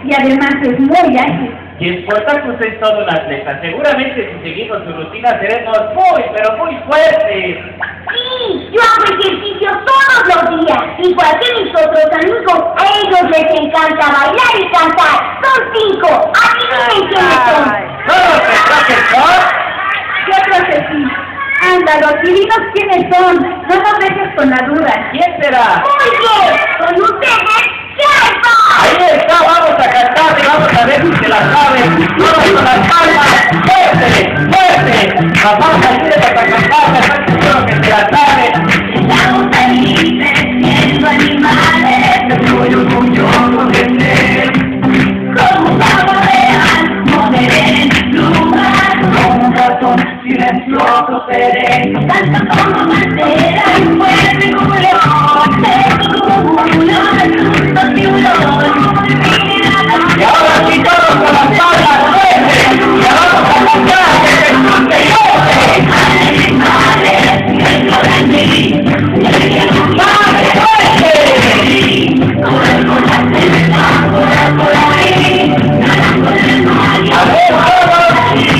y además es muy ágil. Y es fuerte que usted es todo un atleta. Seguramente si seguimos su rutina seremos muy, pero muy fuertes. Sí, yo hago ejercicio todos los días, igual que mis otros amigos. A ellos les encanta bailar y cantar. Son 5. Adivinen quiénes son. ¿Todos pensás que son? Yo creo que sí. Ándalo, dinos quiénes son. No nos dejes con la duda. ¿Quién será? Muy bien, con ustedes, ¡Sherpa! Ahí está, vamos a cantar y vamos a ver si se la saben. Todos con las palmas. ¡Fuerte! ¡Fuerte! Vamos a ayudarles a cantar, estoy seguro que se la saben. Estamos felices siendo animales, estoy orgulloso de ser. Como un pavo real, moderen, lugar, como un ratón silencioso seré. Tanto como bandera y fuerte como león, seco como un león, un tiburón. Y ahora sí todos con las palmas, fuerte. Y ahora vamos a cantar, que se escuche fuerte. Animales, dentro de mí, ¡Vale, fuerte! correr por la selva, correr por ahí, nadar por el mar y A ver, todos.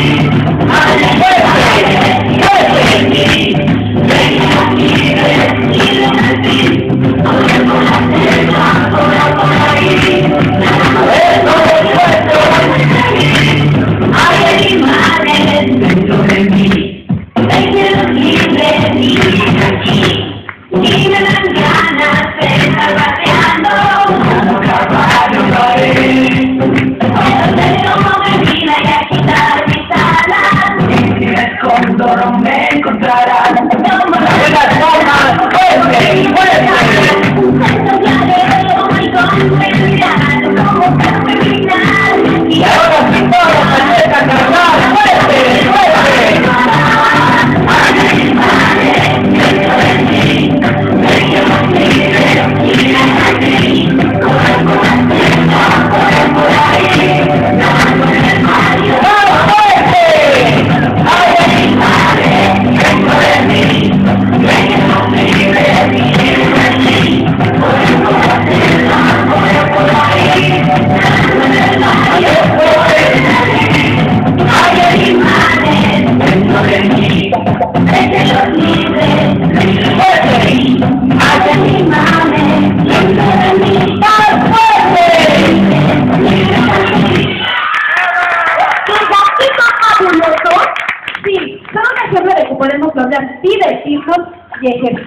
¡Fuerte! ¡Fuerte! A ver, todos fuertes. hay animales dentro de mí, déjenlos libres y aquí, y me dan ganas de estar paseando como caballo haré. Cuando te tomo bebida y agitar mis alas, si me escondo no me encontrarás. Toma ¡Las palmas! ¡Fuerte! ¡Fuerte! Y ahora sí todos a cantar, fuerte, fuerte. ¡Más fuerte! Hay animales dentro de mí, déjenlos libres, ¡Fuerte! hay animales dentro de mí. ¡Más fuerte! ¿Tus gatitos fabulosos? Sí, son un ejemplo de que podemos lograr divertirnos y ejercitar.